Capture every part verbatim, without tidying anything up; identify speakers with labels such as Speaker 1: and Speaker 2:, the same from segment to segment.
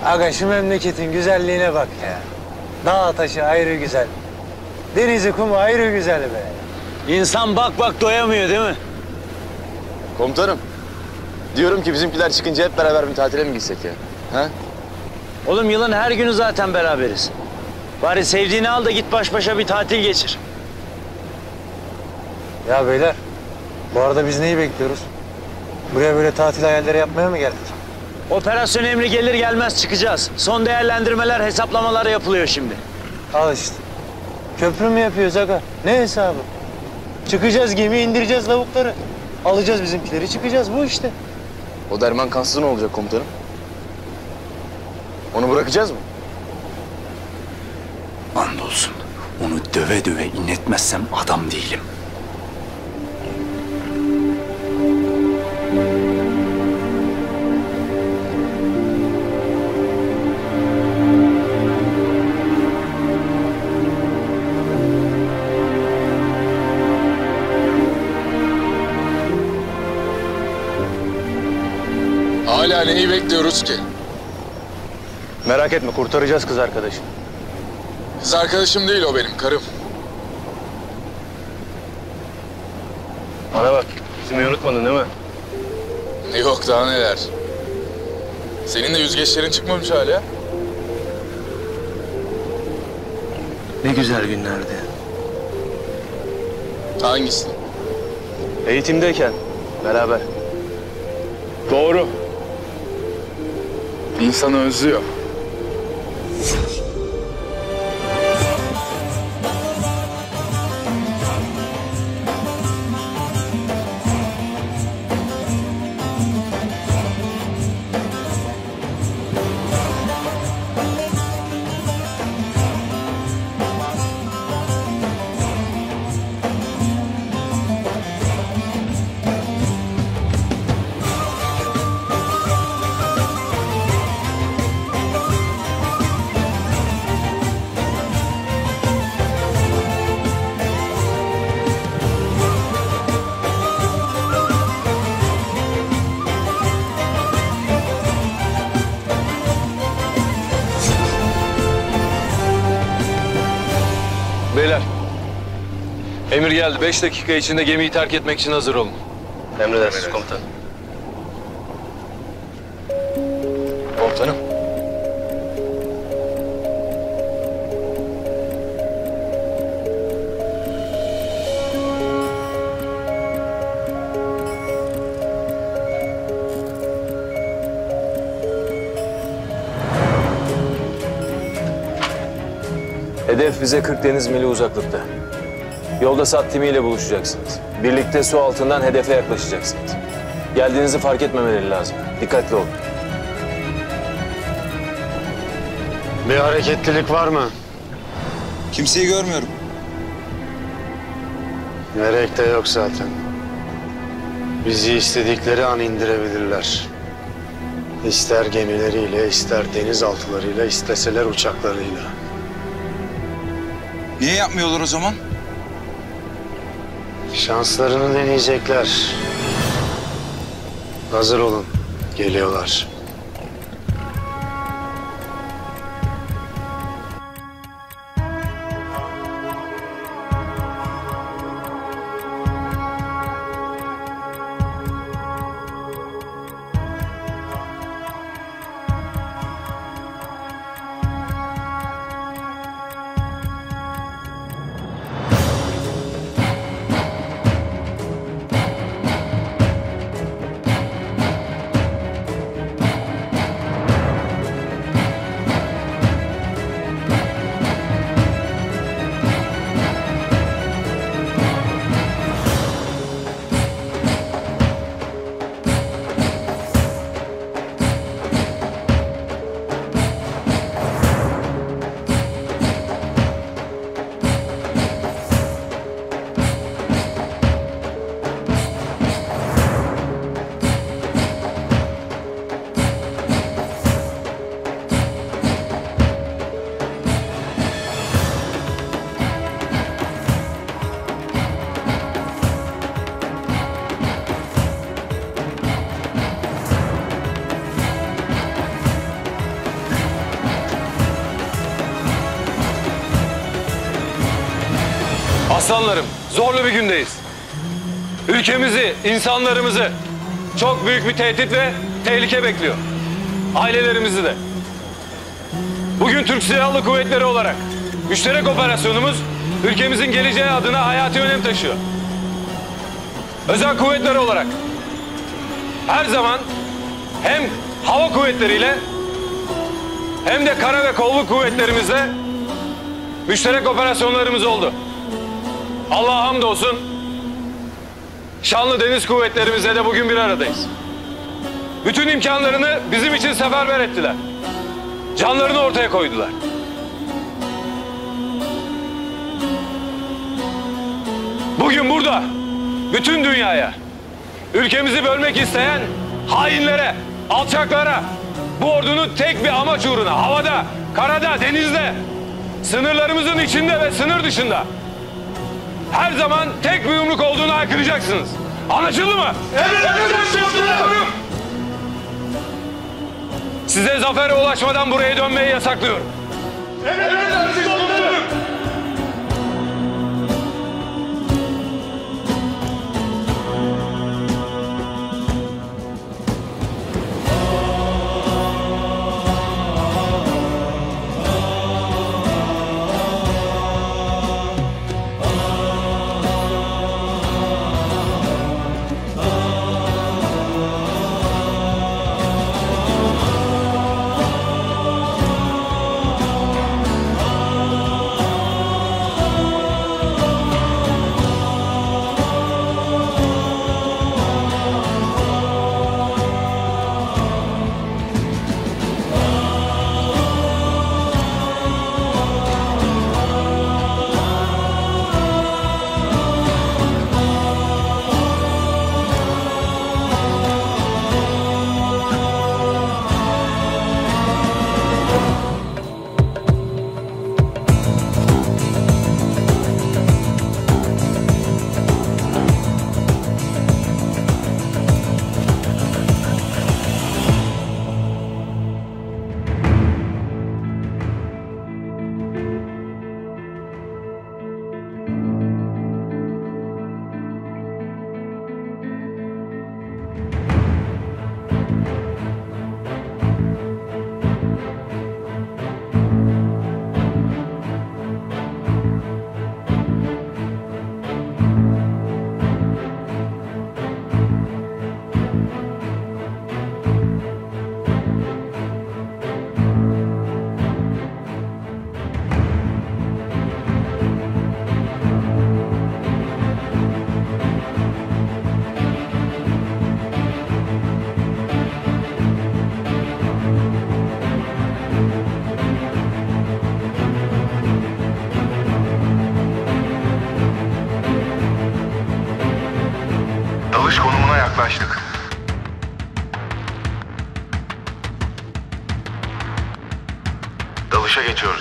Speaker 1: Aga şu memleketin güzelliğine bak ya. Dağ taşı ayrı güzel. Denizi kumu ayrı güzel be. İnsan bak bak doyamıyor değil mi?
Speaker 2: Komutanım, diyorum ki bizimkiler çıkınca hep beraber bir tatile mi gitsek ya? Ha?
Speaker 3: Oğlum yılın her günü zaten beraberiz. Bari sevdiğini al da git baş başa bir tatil geçir.
Speaker 1: Ya beyler, bu arada biz neyi bekliyoruz? Buraya böyle tatil hayalleri yapmaya mı geldik?
Speaker 3: Operasyon emri gelir gelmez çıkacağız. Son değerlendirmeler, hesaplamalar yapılıyor şimdi.
Speaker 1: Al işte. Köprü mü yapıyoruz aga? Ne hesabı? Çıkacağız gemi, indireceğiz lavukları. Alacağız bizimkileri, çıkacağız. Bu işte.
Speaker 2: O Derman kansız ne olacak komutanım? Onu bırakacağız mı?
Speaker 4: Andolsun. Onu döve döve inletmezsem adam değilim.
Speaker 5: Hala neyi bekliyoruz ki?
Speaker 2: Merak etme, kurtaracağız kız arkadaşım.
Speaker 5: Kız arkadaşım değil o benim, karım.
Speaker 2: Bana bak, bizi unutmadın değil mi?
Speaker 5: Yok daha neler. Senin de yüzgeçlerin çıkmamış hala.
Speaker 3: Ne güzel günlerdi.
Speaker 5: Hangisi?
Speaker 2: Eğitimdeyken, beraber.
Speaker 5: Doğru. İnsanı özlüyor.
Speaker 6: Beyler, emir geldi. Beş dakika içinde gemiyi terk etmek için hazır olun.
Speaker 2: Emredersiniz komutanım. Komutanım.
Speaker 6: Hedef bize kırk deniz mili uzaklıkta. Yolda SAT timiyle buluşacaksınız. Birlikte su altından hedefe yaklaşacaksınız. Geldiğinizi fark etmemeleri lazım. Dikkatli olun.
Speaker 1: Bir hareketlilik var mı?
Speaker 7: Kimseyi görmüyorum.
Speaker 1: Gerek de yok zaten. Bizi istedikleri an indirebilirler. İster gemileriyle, ister denizaltılarıyla, isteseler uçaklarıyla.
Speaker 7: Niye yapmıyorlar o zaman?
Speaker 1: Şanslarını deneyecekler. Hazır olun. Geliyorlar.
Speaker 8: Aslanlarım, zorlu bir gündeyiz. Ülkemizi, insanlarımızı çok büyük bir tehdit ve tehlike bekliyor. Ailelerimizi de. Bugün Türk Silahlı Kuvvetleri olarak müşterek operasyonumuz ülkemizin geleceği adına hayati önem taşıyor. Özel kuvvetler olarak her zaman hem hava kuvvetleriyle hem de kara ve kolluk kuvvetlerimizle müşterek operasyonlarımız oldu. Allah'a hamdolsun şanlı deniz kuvvetlerimizle de bugün bir aradayız. Bütün imkanlarını bizim için seferber ettiler. Canlarını ortaya koydular. Bugün burada bütün dünyaya, ülkemizi bölmek isteyen hainlere, alçaklara, bu ordunun tek bir amaç uğruna havada, karada, denizde, sınırlarımızın içinde ve sınır dışında her zaman tek bir yumruk olduğunu haykıracaksınız. Anlaşıldı mı? Emredersiniz. Size zafere ulaşmadan buraya dönmeyi yasaklıyorum. Emredersiniz komutanım.
Speaker 9: Dalış konumuna yaklaştık. Dalışa geçiyoruz.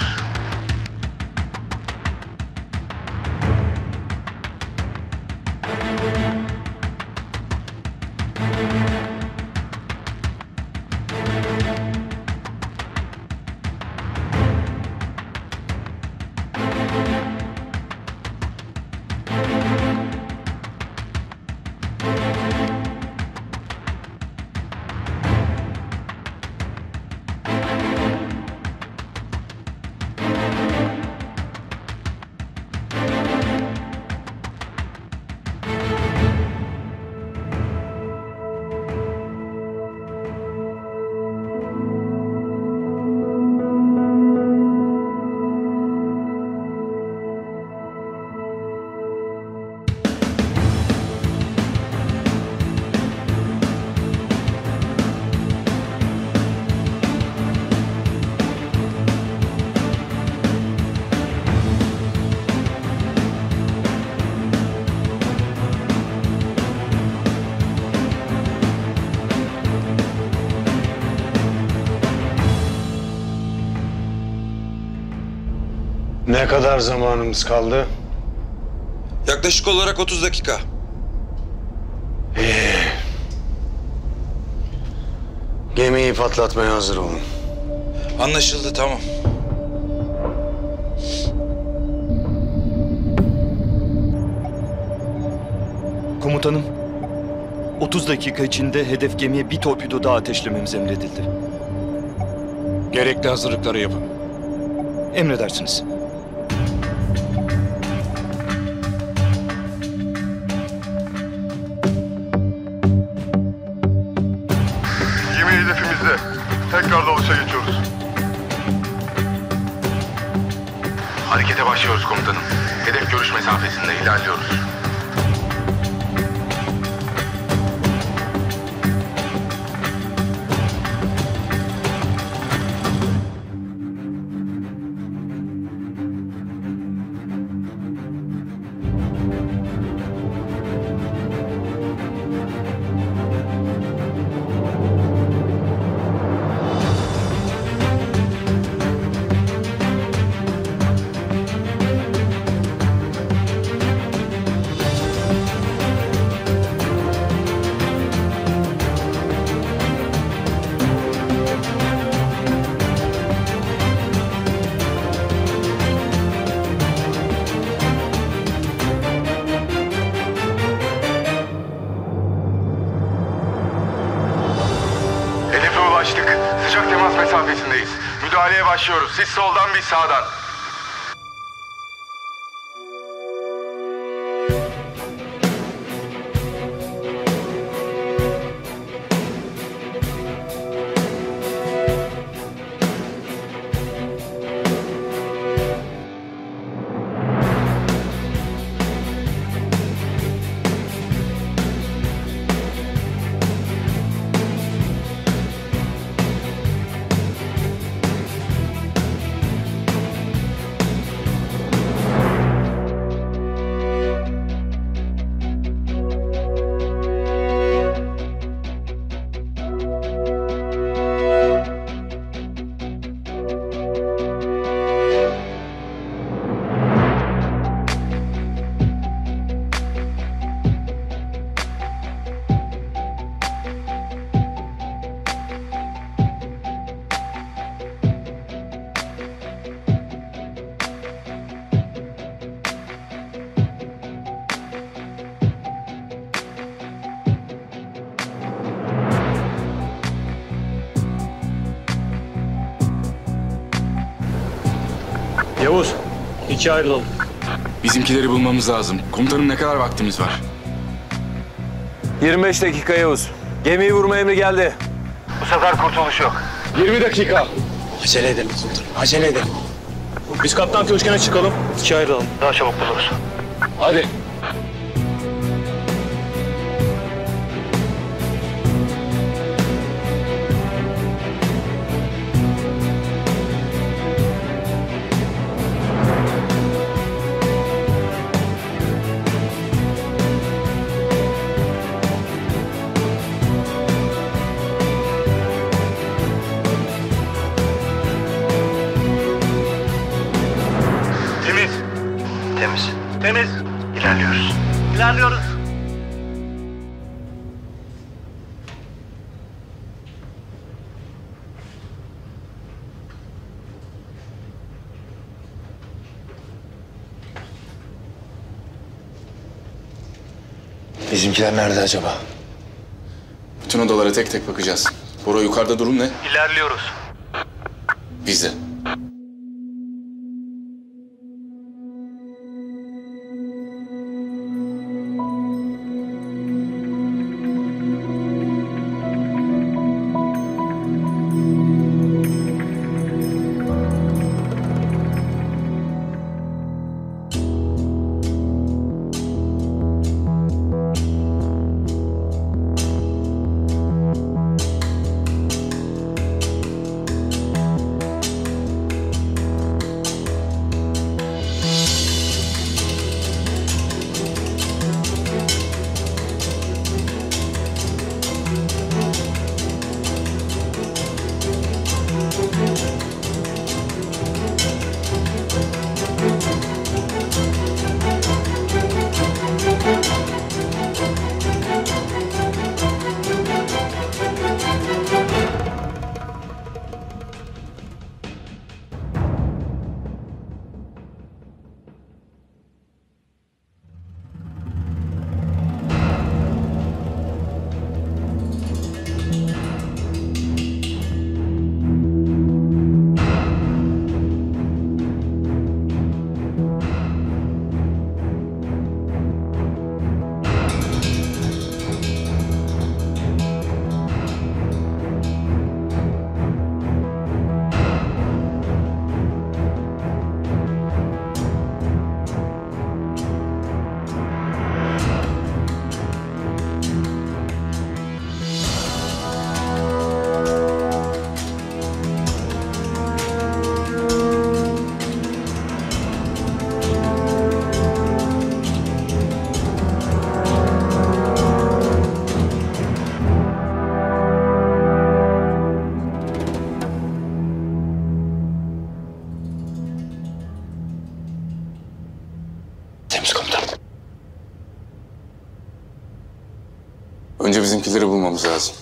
Speaker 1: Ne kadar zamanımız kaldı?
Speaker 7: Yaklaşık olarak otuz dakika.
Speaker 1: İyi. Gemiyi patlatmaya hazır olun.
Speaker 7: Anlaşıldı, tamam.
Speaker 10: Komutanım, otuz dakika içinde hedef gemiye bir torpido daha ateşlememiz emredildi.
Speaker 8: Gerekli hazırlıkları yapın.
Speaker 10: Emredersiniz.
Speaker 9: Gemi hedefimizde. Tekrar dalışa geçiyoruz. Harekete başlıyoruz komutanım. Hedef görüş mesafesinde ilerliyoruz. Sıcak temas mesafesindeyiz. Müdahaleye başlıyoruz. Siz soldan, biz sağdan.
Speaker 8: Yavuz, ikiye ayrılalım.
Speaker 5: Bizimkileri bulmamız lazım. Komutanım ne kadar vaktimiz var?
Speaker 6: yirmi beş dakika Yavuz. Gemiyi vurma emri geldi.
Speaker 9: Bu sefer kurtuluş yok.
Speaker 8: yirmi dakika.
Speaker 1: Acele edelim komutanım, acele edelim.
Speaker 8: Biz kaptan köşküne çıkalım. İkiye ayrılalım.
Speaker 9: Daha çabuk buluruz.
Speaker 8: Hadi.
Speaker 9: Temiz. Temiz. Temiz. İlerliyoruz. İlerliyoruz.
Speaker 2: Bizimkiler nerede acaba?
Speaker 5: Bütün odalara tek tek bakacağız. Bora, yukarıda durum ne?
Speaker 9: İlerliyoruz.
Speaker 5: Biz de. bizimkileri bulmamız lazım.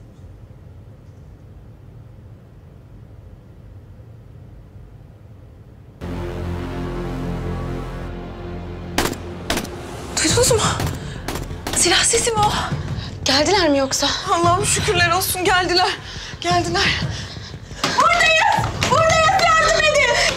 Speaker 11: Duydunuz mu? Silah sesi mi o?
Speaker 12: Geldiler mi yoksa?
Speaker 11: Allah'ım şükürler olsun geldiler. Geldiler. Buradayız! Buradayız! Yardım edin!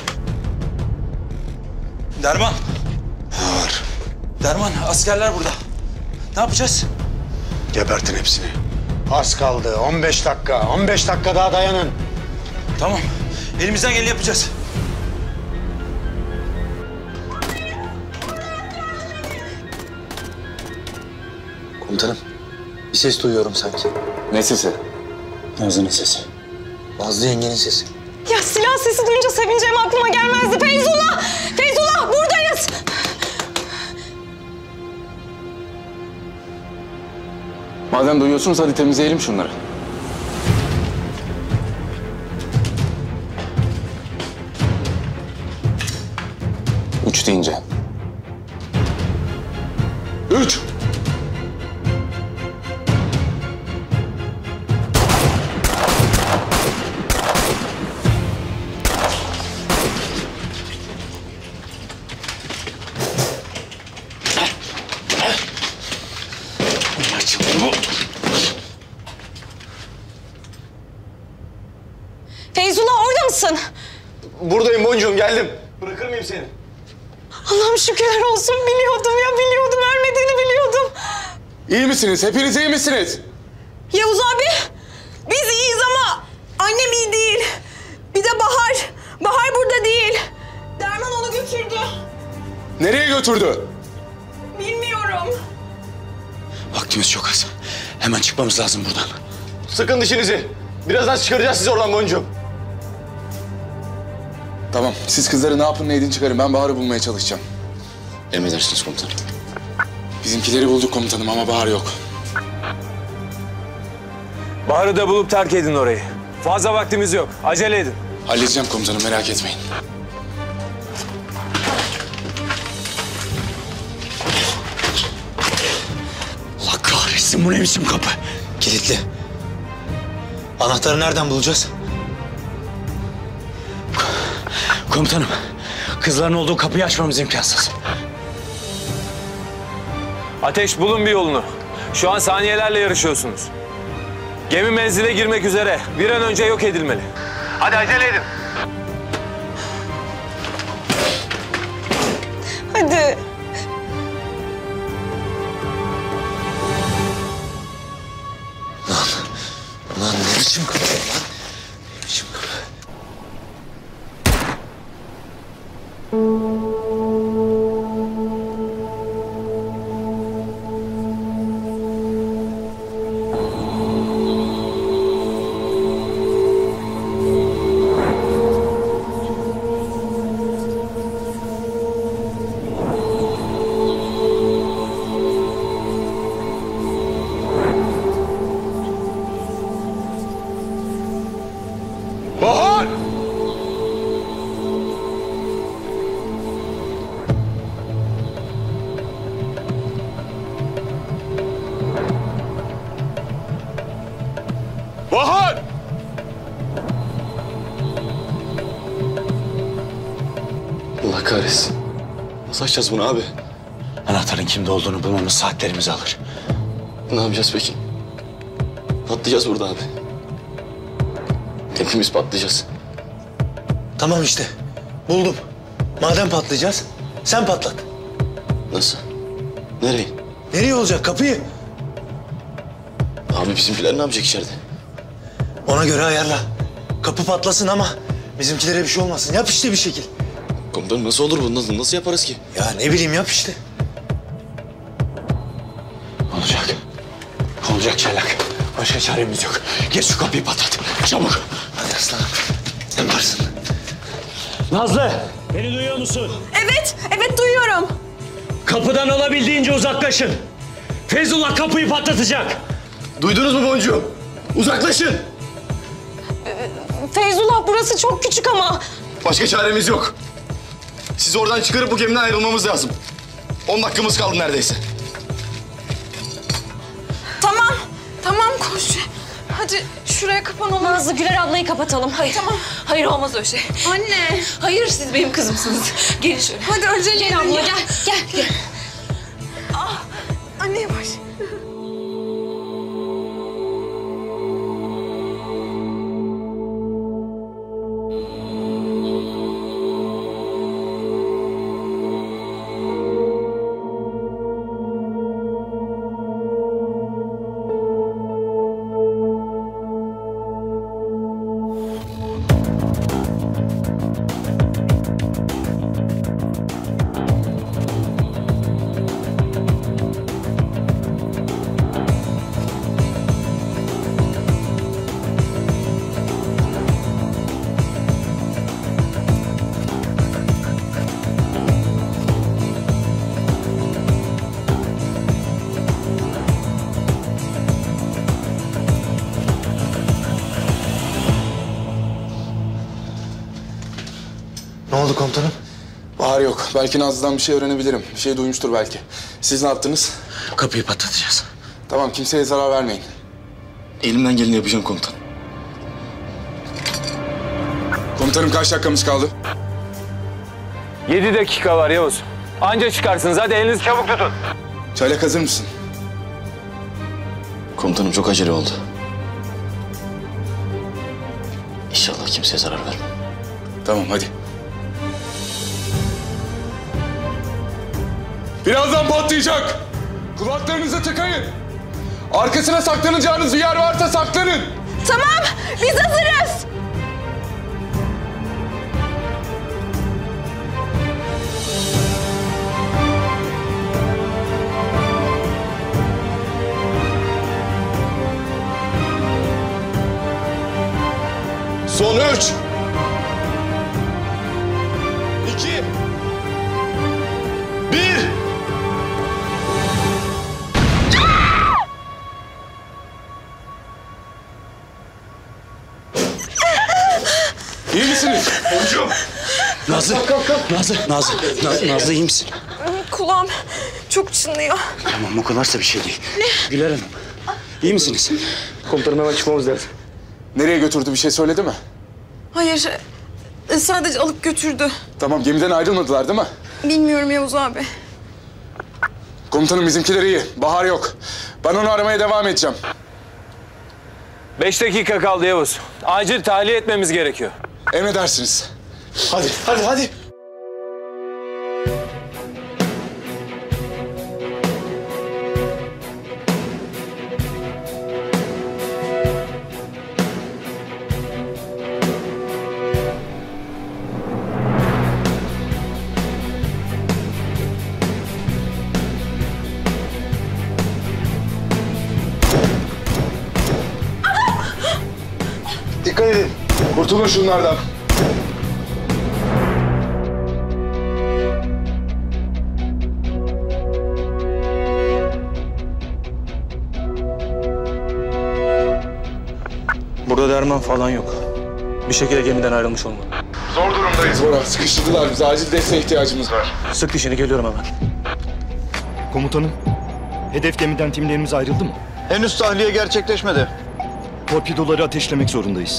Speaker 7: Derman. Var. Derman, askerler burada. Ne yapacağız?
Speaker 1: Gebertin hepsini. Az kaldı. on beş dakika. on beş dakika daha dayanın.
Speaker 7: Tamam. Elimizden geleni yapacağız.
Speaker 2: Komutanım, bir ses duyuyorum sanki.
Speaker 5: Ne sesi?
Speaker 2: Nazlı'nın sesi. Nazlı yengenin sesi.
Speaker 11: Ya silah sesi duyunca sevineceğim aklıma gelmezdi. Feyzullah! Feyzullah buradayız!
Speaker 5: Madem duyuyorsunuz hadi temizleyelim şunları. Üç deyince. Üç!
Speaker 11: Feyzullah orada mısın?
Speaker 2: Buradayım boncuğum, geldim. Bırakır mıyım seni?
Speaker 11: Allah'ım şükürler olsun. Biliyordum ya biliyordum. Ölmediğini biliyordum.
Speaker 5: İyi misiniz? Hepiniz iyi misiniz?
Speaker 11: Yavuz abi biz iyiyiz ama annem iyi değil. Bir de Bahar. Bahar burada değil. Derman onu götürdü.
Speaker 5: Nereye götürdü?
Speaker 11: Bilmiyorum.
Speaker 4: Vaktimiz çok az. Hemen çıkmamız lazım buradan.
Speaker 2: Sıkın dişinizi. Birazdan çıkaracağız sizi oradan boncuğum.
Speaker 5: Tamam, siz kızları ne yapın ne edin çıkarın. Ben Bahar'ı bulmaya çalışacağım.
Speaker 2: Emredersiniz komutanım.
Speaker 5: Bizimkileri bulduk komutanım ama Bahar yok.
Speaker 6: Bahar'ı da bulup terk edin orayı. Fazla vaktimiz yok. Acele edin.
Speaker 5: Halledeceğim komutanım, merak etmeyin.
Speaker 4: Allah kahretsin, bu ne biçim kapı?
Speaker 1: Kilitli. Anahtarı nereden bulacağız?
Speaker 4: Komutanım, kızların olduğu kapıyı açmamız imkansız.
Speaker 6: Ateş, bulun bir yolunu. Şu an saniyelerle yarışıyorsunuz. Gemi menzile girmek üzere. Bir an önce yok edilmeli. Hadi acele edin.
Speaker 11: Hadi.
Speaker 2: Lan ne biçim kapı lan? Ne biçim kapı?
Speaker 5: Bahar! Bahar!
Speaker 2: Allah kahretsin. Nasıl açacağız bunu abi?
Speaker 4: Anahtarın kimde olduğunu bulmamız saatlerimizi alır.
Speaker 2: Ne yapacağız peki? Patlayacağız burada abi. Hepimiz patlayacağız.
Speaker 1: Tamam işte. Buldum. Madem patlayacağız, sen patlat.
Speaker 2: Nasıl? Nereye?
Speaker 1: Nereye olacak? Kapıyı.
Speaker 2: Abi bizimkiler ne yapacak içeride?
Speaker 1: Ona göre ayarla. Kapı patlasın ama bizimkilere bir şey olmasın. Yap işte bir şekil.
Speaker 2: Komutanım nasıl olur bu? Nasıl, nasıl yaparız ki?
Speaker 1: Ya ne bileyim yap işte.
Speaker 4: Olacak. Olacak Çaylak. Başka çaremiz yok. Geç şu kapıyı patlat. Çabuk.
Speaker 1: Hadi aslanım. Yaparsın.
Speaker 3: Nazlı, beni duyuyor musun?
Speaker 11: Evet, evet duyuyorum.
Speaker 3: Kapıdan olabildiğince uzaklaşın. Feyzullah kapıyı patlatacak.
Speaker 2: Duydunuz mu boncuğum? Uzaklaşın.
Speaker 11: Feyzullah burası çok küçük ama.
Speaker 2: Başka çaremiz yok. Sizi oradan çıkarıp bu gemiden ayrılmamız lazım. On dakikamız kaldı neredeyse.
Speaker 11: Tamam, Koş. Hadi şuraya kapanalım.
Speaker 12: Nazlı, Güler ablayı kapatalım. Hayır.
Speaker 11: Tamam.
Speaker 12: Hayır, olmaz öyle şey.
Speaker 11: Anne.
Speaker 12: Hayır, siz benim kızımsınız. Gelin şöyle.
Speaker 11: Hadi acele
Speaker 12: Gel
Speaker 11: edin
Speaker 12: abla,
Speaker 11: ya.
Speaker 12: gel. Gel, gel.
Speaker 11: Ah, anne yavaş.
Speaker 1: Ne oldu komutanım?
Speaker 5: Bahar yok. Belki Nazlı'dan bir şey öğrenebilirim. Bir şey duymuştur belki. Siz ne yaptınız?
Speaker 7: Kapıyı patlatacağız.
Speaker 5: Tamam, kimseye zarar vermeyin.
Speaker 2: Elimden geleni yapacağım komutan.
Speaker 5: Komutanım kaç dakikamız kaldı?
Speaker 6: Yedi dakika var Yavuz. Anca çıkarsınız. Hadi elinizi çabuk tutun.
Speaker 5: Çaylak hazır mısın?
Speaker 2: Komutanım çok acele oldu. İnşallah kimseye zarar vermem.
Speaker 5: Tamam, hadi. Birazdan patlayacak. Kulaklarınızı tıkayın. Arkasına saklanacağınız bir yer varsa saklanın.
Speaker 11: Tamam, biz hazırız.
Speaker 5: Son üç. İki. Bir. İyi misiniz? Hocam.
Speaker 7: Nazlı, Nazlı, Nazlı, Nazlı, Nazlı iyi misin?
Speaker 11: Kulağım çok çınlıyor.
Speaker 7: Tamam, o kadarsa bir şey değil. Ne? Güler Hanım, iyi misiniz? Komutanım hemen çıkmamız lazım.
Speaker 5: Nereye götürdü, bir şey söyledi mi?
Speaker 11: Hayır, e, sadece alıp götürdü.
Speaker 5: Tamam, gemiden ayrılmadılar değil mi?
Speaker 11: Bilmiyorum Yavuz abi.
Speaker 5: Komutanım bizimkiler iyi. Bahar yok. Ben onu aramaya devam edeceğim.
Speaker 6: Beş dakika kaldı Yavuz. Acil tahliye etmemiz gerekiyor.
Speaker 5: Emredersiniz. Hadi, hadi, hadi. Dikkat edin. Kurtulun şunlardan.
Speaker 10: Burada derman falan yok. Bir şekilde gemiden ayrılmış olmalı.
Speaker 5: Zor durumdayız Bora. Sıkıştırdılar bizi. Acil desteğe ihtiyacımız var.
Speaker 10: Sık dişini, geliyorum hemen.
Speaker 13: Komutanım, hedef gemiden timlerimiz ayrıldı mı?
Speaker 14: Henüz tahliye gerçekleşmedi.
Speaker 13: Torpidoları ateşlemek zorundayız.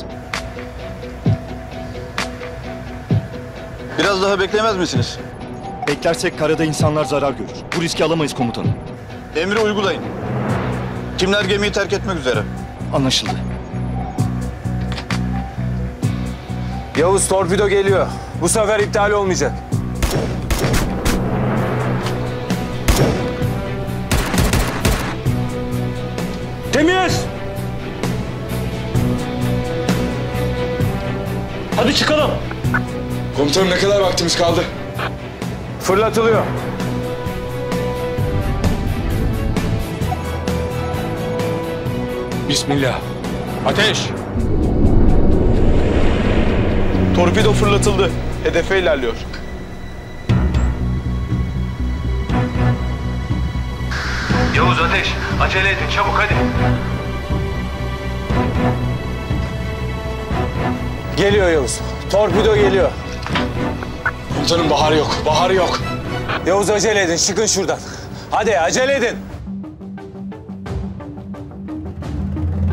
Speaker 14: Biraz daha beklemez misiniz?
Speaker 13: Beklersek karada insanlar zarar görür. Bu riski alamayız komutanım.
Speaker 14: Emri uygulayın. Timler gemiyi terk etmek üzere.
Speaker 13: Anlaşıldı.
Speaker 6: Yavuz, torpido geliyor. Bu sefer iptal olmayacak.
Speaker 10: Temiz! Hadi çıkalım.
Speaker 5: Komutanım ne kadar vaktimiz kaldı?
Speaker 6: Fırlatılıyor.
Speaker 8: Bismillah. Ateş!
Speaker 2: Torpido fırlatıldı. Hedefe ilerliyor.
Speaker 8: Yavuz ateş! Acele edin çabuk hadi.
Speaker 6: Geliyor Yavuz. Torpido geliyor.
Speaker 5: Komutanım Bahar yok. Bahar yok.
Speaker 6: Yavuz acele edin. Çıkın şuradan. Hadi acele edin.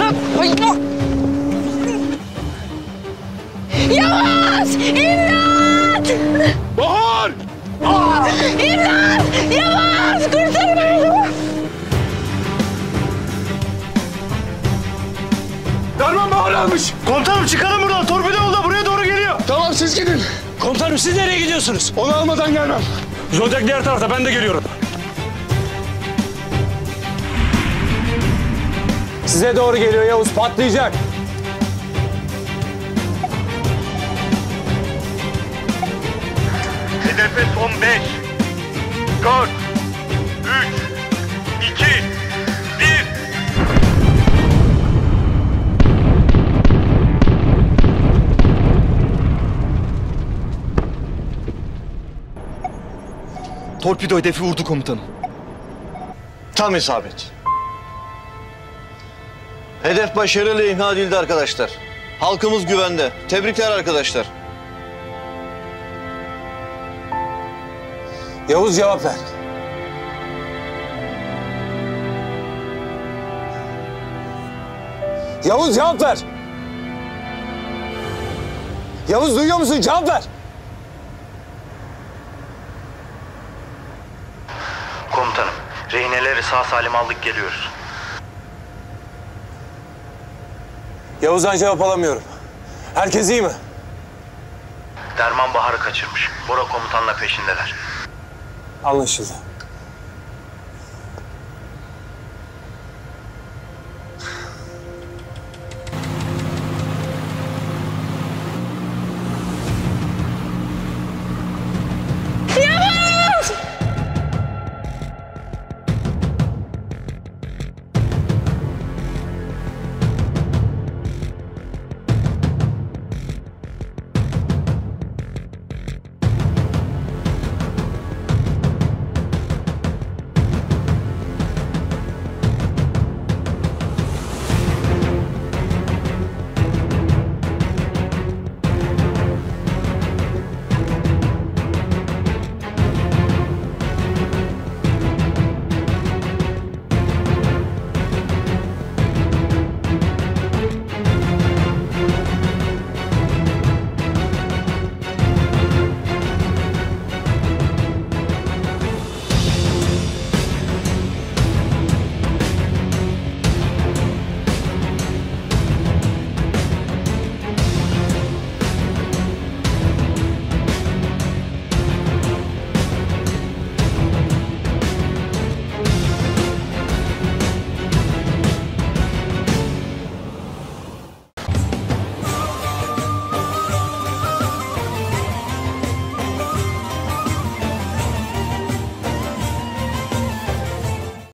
Speaker 11: Yavaş! İmdat!
Speaker 5: Bahar!
Speaker 11: İmdat! Yavaş! Kurtarın beni!
Speaker 5: Derman Bahar almış.
Speaker 13: Komutanım çıkalım buradan. Torpido yolda buraya doğru geliyor.
Speaker 5: Tamam siz gidin.
Speaker 7: Komutanım siz nereye gidiyorsunuz?
Speaker 5: Onu almadan gelmem.
Speaker 7: Zodiac diğer tarafta, ben de geliyorum.
Speaker 1: Size doğru geliyor Yavuz, patlayacak.
Speaker 9: Hedefe son beş, dört, üç, iki, bir.
Speaker 13: Torpido hedefi vurdu komutanım.
Speaker 14: Tam isabet. Hedef başarıyla imha edildi arkadaşlar. Halkımız güvende. Tebrikler arkadaşlar.
Speaker 1: Yavuz cevap ver. Yavuz cevap ver. Yavuz duyuyor musun? Cevap ver.
Speaker 9: Komutanım, rehineleri sağ salim aldık, geliyoruz.
Speaker 1: Yavuz'dan cevap alamıyorum. Herkes iyi mi?
Speaker 9: Derman Bahar'ı kaçırmış. Bora komutanla peşindeler.
Speaker 1: Anlaşıldı.